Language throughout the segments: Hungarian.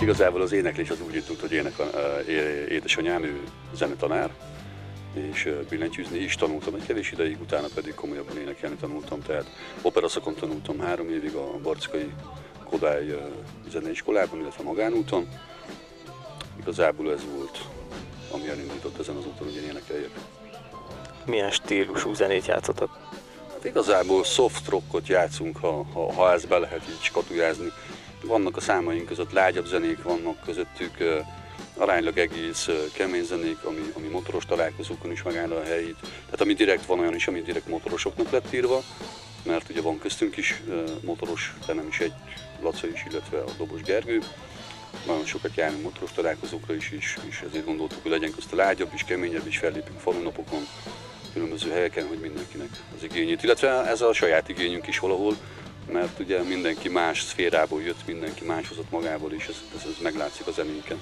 igazából az éneklés az úgy jutott, hogy édesanyám, ő zenetanár, és billentyűzni is tanultam egy kevés ideig, utána pedig komolyabban énekelni tanultam, tehát operaszakon tanultam 3 évig a Barckai Kodály zeneiskolában, illetve magánúton. Igazából ez volt, ami elindított ezen az úton, hogy én énekeljek. Milyen stílusú zenét játszotok? Hát igazából soft rockot játszunk, ha ezt be lehet így skatujázni. Vannak a számaink között lágyabb zenék, vannak közöttük aránylag egész kemény zenék, ami motoros találkozókon is megáll a helyét. Tehát ami direkt van olyan is, ami direkt motorosoknak lett írva, mert ugye van köztünk is motoros, de nem is egy Laca is, illetve a Dobos Gergő. Nagyon sokat járunk motoros találkozókra is, és ezért gondoltuk, hogy legyen közt a lágyabb is, keményebb is, fellépünk falunapokon, különböző helyeken, hogy mindenkinek az igényét. Illetve ez a saját igényünk is valahol, mert ugye mindenki más szférából jött, mindenki más hozott magából, és ez meglátszik a zenénken.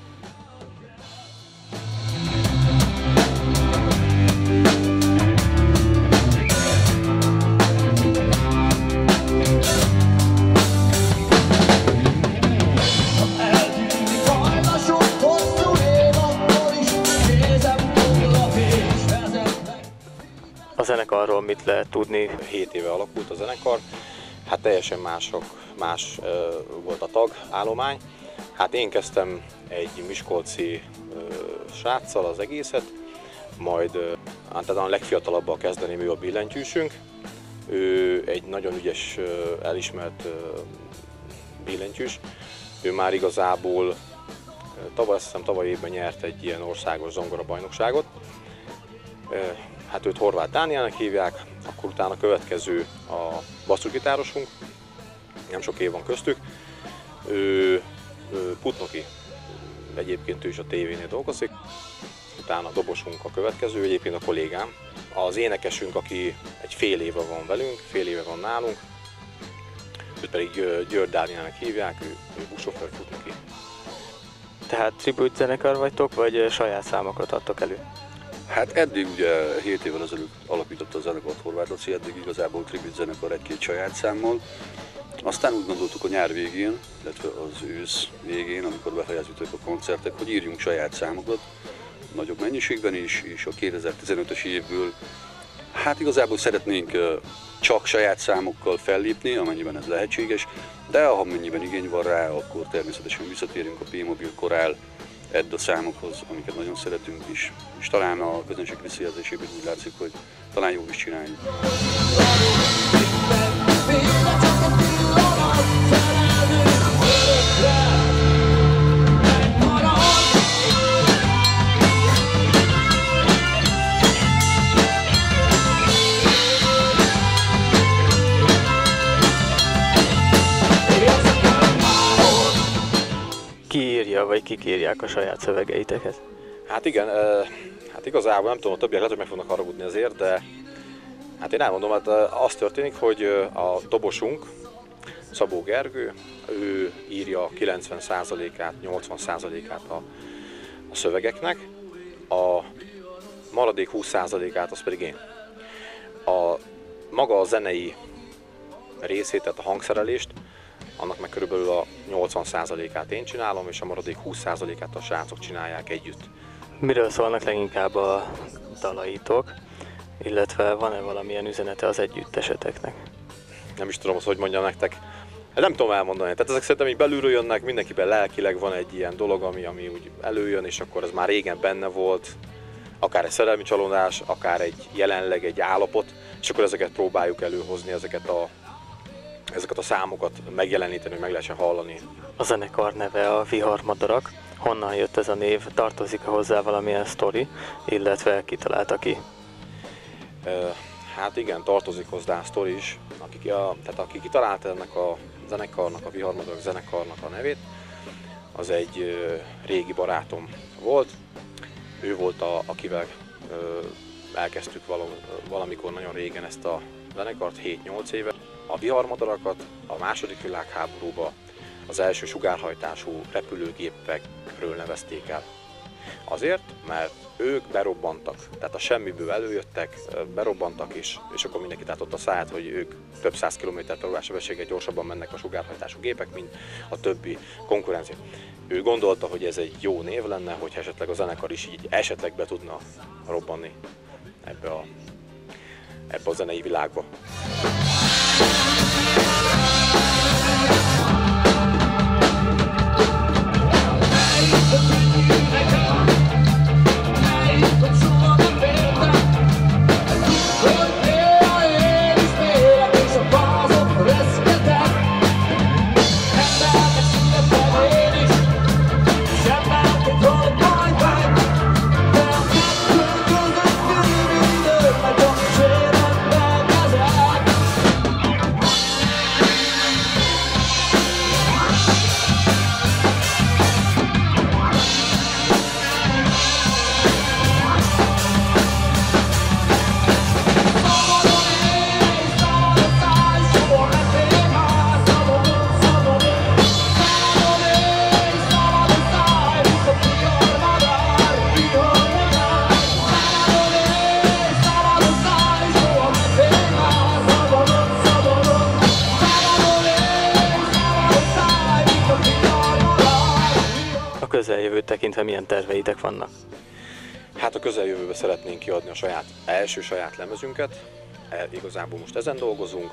A zenekarról mit lehet tudni? 7 éve alakult a zenekar, hát teljesen más volt a tagállomány. Hát én kezdtem egy miskolci sráccal az egészet, majd hát a legfiatalabbal kezdeném, ő a billentyűsünk. Ő egy nagyon ügyes, elismert billentyűs. Ő már igazából tavaly évben nyert egy ilyen országos zongorabajnokságot. Hát őt Horváth Dánielnek hívják, akkor utána a következő a basszusgitárosunk, nem sok év van köztük. Ő Putnoki, egyébként ő is a tévénél dolgozik, utána a dobosunk a következő, egyébként a kollégám. Az énekesünk, aki egy fél éve van velünk, fél éve van nálunk, őt pedig György Dánielnek hívják, ő buszsofőr Putnoki. Tehát tribute zenekar vagytok, vagy saját számokat adtok elő? Hát eddig ugye 7 évvel ezelőtt alapította a zenekart Horváth Laci, eddig igazából tribute zenekar egy-két saját számmal. Aztán úgy gondoltuk a nyár végén, illetve az ősz végén, amikor befejeződtek a koncertek, hogy írjunk saját számokat, nagyobb mennyiségben is, és a 2015-ös évből hát igazából szeretnénk csak saját számokkal fellépni, amennyiben ez lehetséges, de amennyiben igény van rá, akkor természetesen visszatérünk a P-Mobil Chorál Edda számokhoz, amiket nagyon szeretünk is, és talán a közönség visszajelzésében úgy látszik, hogy talán jól is csináljuk. Ki írja, vagy kik írják a saját szövegeiteket? Hát igen, hát igazából nem tudom, a többiek lehet, hogy meg fognak haragudni azért, de hát én elmondom, hát az történik, hogy a dobosunk, Szabó Gergő, ő írja 90%-át, 80%-át a szövegeknek, a maradék 20%-át az pedig én. Maga a zenei részét, tehát a hangszerelést, annak meg körülbelül a 80%-át én csinálom, és a maradék 20%-át a srácok csinálják együtt. Miről szólnak leginkább a dalaitok, illetve van-e valamilyen üzenete az együtteseteknek? Nem is tudom azt, hogy mondjam nektek. Nem tudom elmondani. Tehát ezek szerintem így belülről jönnek, mindenkiben lelkileg van egy ilyen dolog, ami úgy előjön, és akkor ez már régen benne volt. Akár egy szerelmi csalódás, akár jelenleg egy állapot, és akkor ezeket próbáljuk előhozni, ezeket a számokat megjeleníteni, hogy meg lehessen hallani. A zenekar neve a Viharmadarak. Honnan jött ez a név? Tartozik hozzá valamilyen sztori, illetve ki találta ki? Hát igen, tartozik hozzá a sztori is. Aki kitalálta ennek a zenekarnak, a Viharmadarak zenekarnak a nevét, az egy régi barátom volt. Ő volt, akivel elkezdtük valamikor nagyon régen ezt a zenekart, 7-8 éve. A Viharmadarakat a második világháborúban az első sugárhajtású repülőgépekről nevezték el. Azért, mert ők berobbantak, tehát a semmiből előjöttek, berobbantak is, és akkor mindenki tátott a száját, hogy ők több 100 km/h sebességgel gyorsabban mennek a sugárhajtású gépek, mint a többi konkurencia. Ő gondolta, hogy ez egy jó név lenne, hogyha esetleg a zenekar is így esetleg be tudna robbanni ebbe a zenei világba. Közeljövőt tekintve milyen terveitek vannak? Hát a közeljövőben szeretnénk kiadni a első saját lemezünket, igazából most ezen dolgozunk.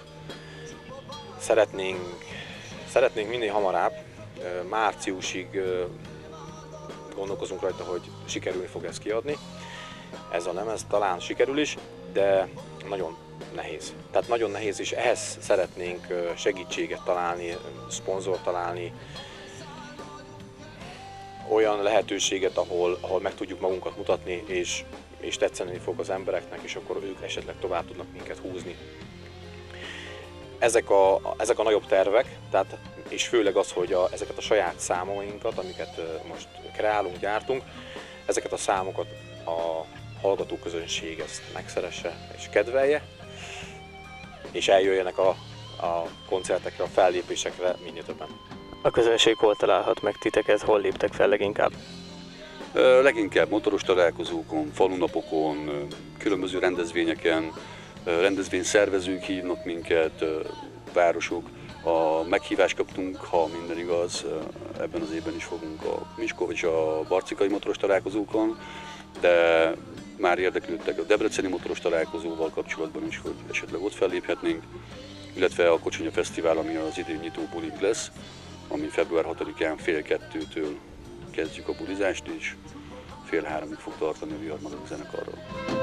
Szeretnénk minél hamarabb, márciusig gondolkozunk rajta, hogy sikerülni fog ezt kiadni. Ez a lemez talán sikerül is, de nagyon nehéz. Tehát nagyon nehéz, és ehhez szeretnénk segítséget találni, szponzort találni, olyan lehetőséget, ahol meg tudjuk magunkat mutatni, és tetszeni fog az embereknek, és akkor ők esetleg tovább tudnak minket húzni. Ezek a nagyobb tervek, tehát, és főleg az, hogy ezeket a saját számainkat, amiket most kreálunk, gyártunk, ezeket a számokat a hallgatóközönség ezt megszeresse és kedvelje, és eljöjjenek a koncertekre, a fellépésekre minél többen. A közönség hol találhat meg titeket, hol léptek fel leginkább? Leginkább motoros találkozókon, falunapokon, különböző rendezvényeken, rendezvényszervezők hívnak minket, városok. Meghívást kaptunk, ha minden igaz, ebben az évben is fogunk a Miskolc és a barcikai motoros találkozókon, de már érdeklődtek a debreceni motoros találkozóval kapcsolatban is, hogy esetleg ott felléphetnénk, illetve a Kocsonya Fesztivál, ami az idén nyitó bulink lesz, ami február 6-án fél 2-től kezdjük a bulizást, és fél 3-ig fog tartani a Viharmadagok zenekarral.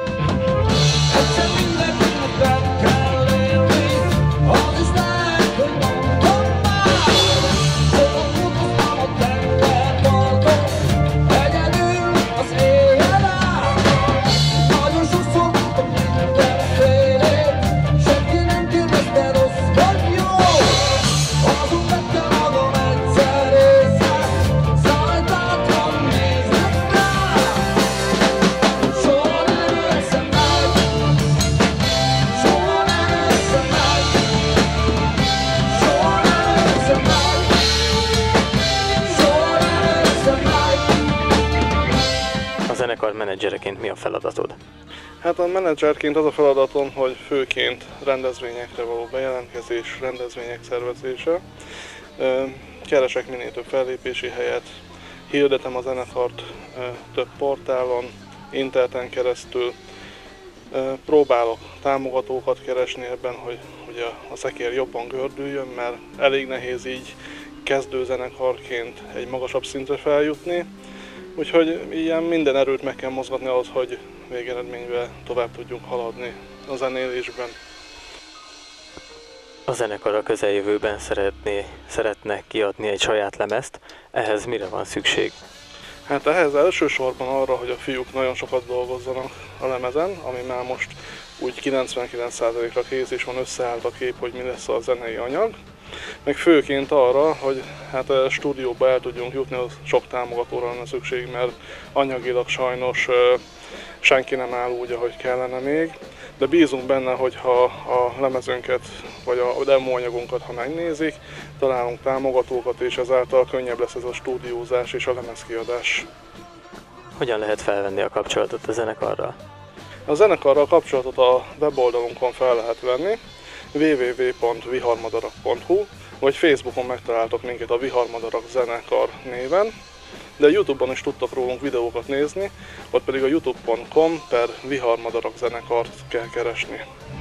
Menedzsereként mi a feladatod? Hát a menedzserként az a feladatom, hogy főként rendezvényekre való bejelentkezés, rendezvények szervezése. Keresek minél több fellépési helyet, hirdetem a zenekart több portálon, interneten keresztül. Próbálok támogatókat keresni ebben, hogy a szekér jobban gördüljön, mert elég nehéz így kezdőzenekarként egy magasabb szintre feljutni. Úgyhogy ilyen minden erőt meg kell mozgatni ahhoz, hogy végeredményben tovább tudjunk haladni a zenélésben. A zenekar a közeljövőben szeretne kiadni egy saját lemezt, ehhez mire van szükség? Hát ehhez elsősorban arra, hogy a fiúk nagyon sokat dolgozzanak a lemezen, ami már most úgy 99%-ra kész és van összeállt a kép, hogy mi lesz a zenei anyag. Meg főként arra, hogy hát a stúdióba el tudjunk jutni, az sok támogatóra lenne szükség, mert anyagilag sajnos senki nem áll úgy, ahogy kellene még. De bízunk benne, hogy ha a lemezünket vagy a demo anyagunkat, ha megnézik, találunk támogatókat, és ezáltal könnyebb lesz ez a stúdiózás és a lemezkiadás. Hogyan lehet felvenni a kapcsolatot a zenekarral? A zenekarral kapcsolatot a weboldalunkon fel lehet venni, www.viharmadarak.hu, vagy Facebookon megtaláltok minket a Viharmadarak zenekar néven, de YouTube-on is tudtok rólunk videókat nézni, ott pedig a youtube.com/Viharmadarak zenekart kell keresni.